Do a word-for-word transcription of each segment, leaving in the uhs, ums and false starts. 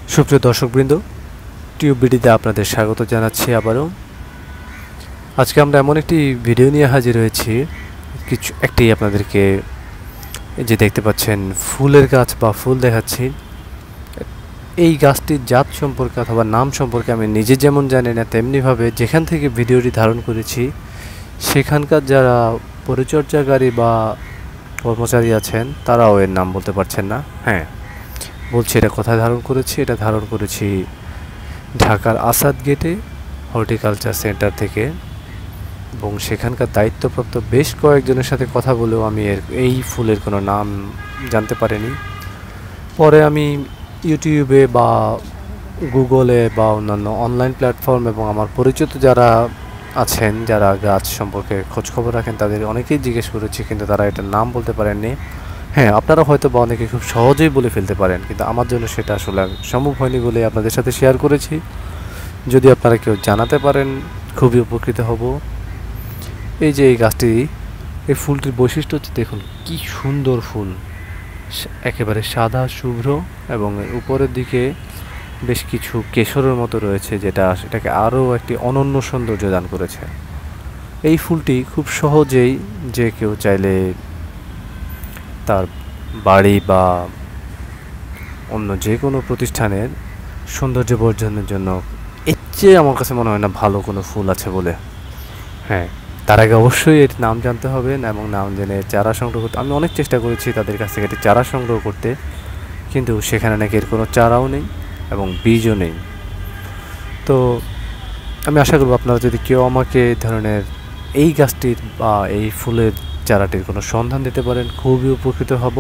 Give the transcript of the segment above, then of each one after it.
সুপ্রিয় দর্শকবৃন্দ, টিউববিডিতে আপনাদের স্বাগত জানাচ্ছি আবারও। আজকে আমরা এমন একটি ভিডিও নিয়ে হাজির হয়েছি, কিছু একটি আপনাদেরকে যে দেখতে পাচ্ছেন ফুলের গাছ বা ফুল দেখাচ্ছি। এই গাছটির জাত সম্পর্কে অথবা নাম সম্পর্কে আমি নিজে যেমন জানি না, তেমনিভাবে যেখান থেকে ভিডিওটি ধারণ করেছি সেখানকার যারা পরিচর্যাকারী বা কর্মচারী আছেন তারাও এর নাম বলতে পারছেন না। হ্যাঁ, বলছি এটা কোথায় ধারণ করেছি, এটা ধারণ করেছি ঢাকার আসাদ গেটে হর্টিকালচার সেন্টার থেকে, এবং সেখানকার দায়িত্বপ্রাপ্ত বেশ কয়েকজনের সাথে কথা বলেও আমি এর এই ফুলের কোনো নাম জানতে পারিনি। পরে আমি ইউটিউবে বা গুগলে বা অন্যান্য অনলাইন প্ল্যাটফর্ম এবং আমার পরিচিত যারা আছেন, যারা গাছ সম্পর্কে খোঁজখবর রাখেন, তাদের অনেকেই জিজ্ঞেস করেছি, কিন্তু তারা এটার নাম বলতে পারেননি। হ্যাঁ, আপনারা হয়তো বা অনেকে খুব সহজেই বলে ফেলতে পারেন, কিন্তু আমার জন্য সেটা আসলে সম্ভব হয়নি বলে আপনাদের সাথে শেয়ার করেছি। যদি আপনারা কেউ জানাতে পারেন খুবই উপকৃত হব। এই যে এই গাছটি, এই ফুলটির বৈশিষ্ট্য হচ্ছে, দেখুন কি সুন্দর ফুল, একেবারে সাদা শুভ্র, এবং উপরের দিকে বেশ কিছু কেশরের মতো রয়েছে, যেটা সেটাকে আরও একটি অনন্য সৌন্দর্য দান করেছে। এই ফুলটি খুব সহজেই যে কেউ চাইলে তার বাড়ি বা অন্য যে কোনো প্রতিষ্ঠানের সৌন্দর্য বর্ধনের জন্য এর চেয়ে আমার কাছে মনে হয় না ভালো কোনো ফুল আছে বলে। হ্যাঁ, তার আগে অবশ্যই এর নাম জানতে হবে এবং নাম জেনে চারা সংগ্রহ করতে। আমি অনেক চেষ্টা করেছি তাদের কাছ থেকে এটি চারা সংগ্রহ করতে, কিন্তু সেখানে নাকি এর কোনো চারাও নেই এবং বীজও নেই। তো আমি আশা করব আপনারা যদি কেউ আমাকে এই ধরনের এই গাছটির বা এই ফুলের চারাটির কোনো সন্ধান দিতে পারেন, খুবই উপকৃত হব।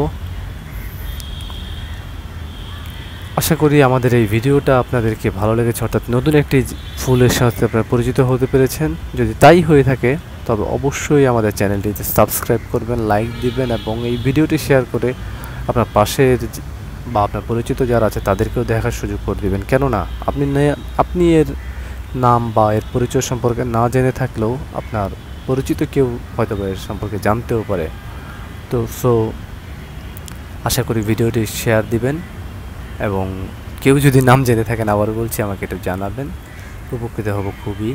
আশা করি আমাদের এই ভিডিওটা আপনাদেরকে ভালো লেগেছে, অর্থাৎ নতুন একটি ফুলের সাথে আপনারা পরিচিত হতে পেরেছেন। যদি তাই হয়ে থাকে তবে অবশ্যই আমাদের চ্যানেলটিতে সাবস্ক্রাইব করবেন, লাইক দিবেন এবং এই ভিডিওটি শেয়ার করে আপনার পাশের বা আপনার পরিচিত যারা আছে তাদেরকেও দেখার সুযোগ করে দেবেন। কেননা আপনি আপনি এর নাম বা এর পরিচয় সম্পর্কে না জেনে থাকলেও আপনার পরিচিত কেউ হয়তো এর সম্পর্কে জানতেও পারে। তো সো আশা করি ভিডিওটি শেয়ার দিবেন, এবং কেউ যদি নাম জেনে থাকেন আবার বলছি আমাকে একটু জানাবেন, উপকৃত হব খুবই।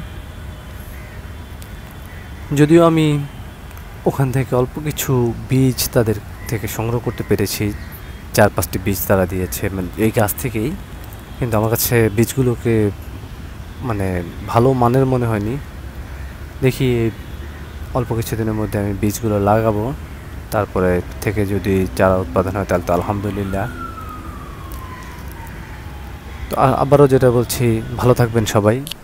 যদিও আমি ওখান থেকে অল্প কিছু বীজ তাদের থেকে সংগ্রহ করতে পেরেছি, চার পাঁচটি বীজ তারা দিয়েছে মানে এই গাছ থেকেই, কিন্তু আমার কাছে বীজগুলোকে মানে ভালো মানের মনে হয়নি। দেখি অল্প কিছুদিনের মধ্যে আমি বীজগুলো লাগাবো, তারপরে থেকে যদি চারা উৎপাদন হয় তাহলে তো আলহামদুলিল্লাহ। তো আবারও যেটা বলছি, ভালো থাকবেন সবাই।